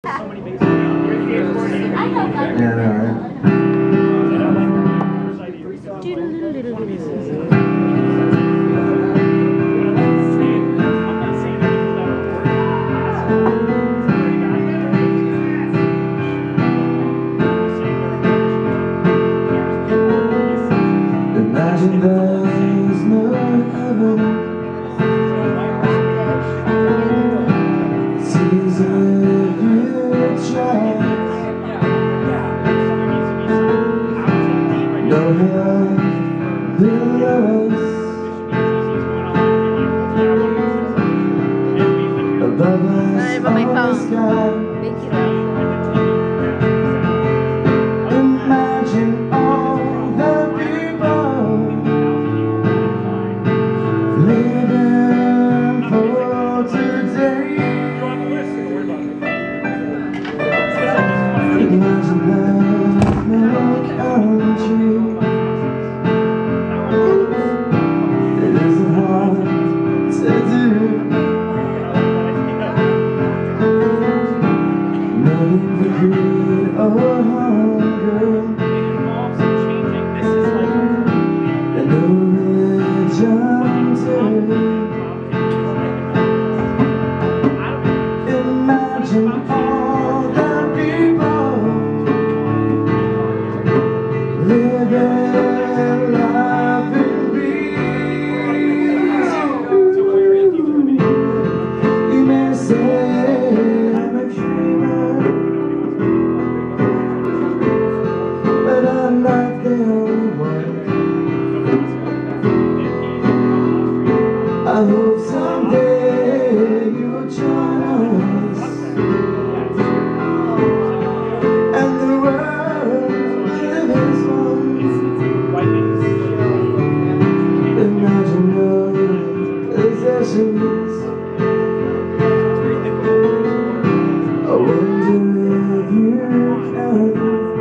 Yeah, I know, right? Imagine there's no heaven. It's easy if you try. No hell below us, above us on the sky. Imagine all the people living for today. Imagine there's no country. It isn't hard to do. No need for greed or hunger, and no religion too. Imagine all the people living life in peace. You may say I'm a dreamer, but I'm not the only one. I hope someday you'll join us, and the world will live as one. Imagine no possessions. I wonder if you can.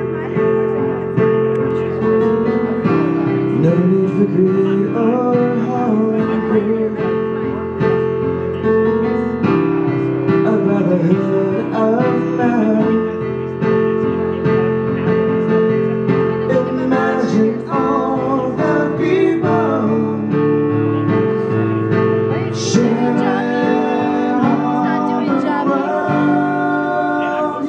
No need for greed or hunger. A brotherhood of man. Imagine all the people sharing all the world.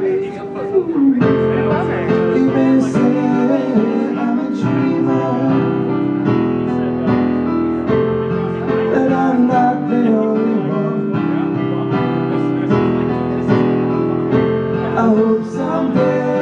You may say I'm a dreamer, but I'm not the only one. I hope someday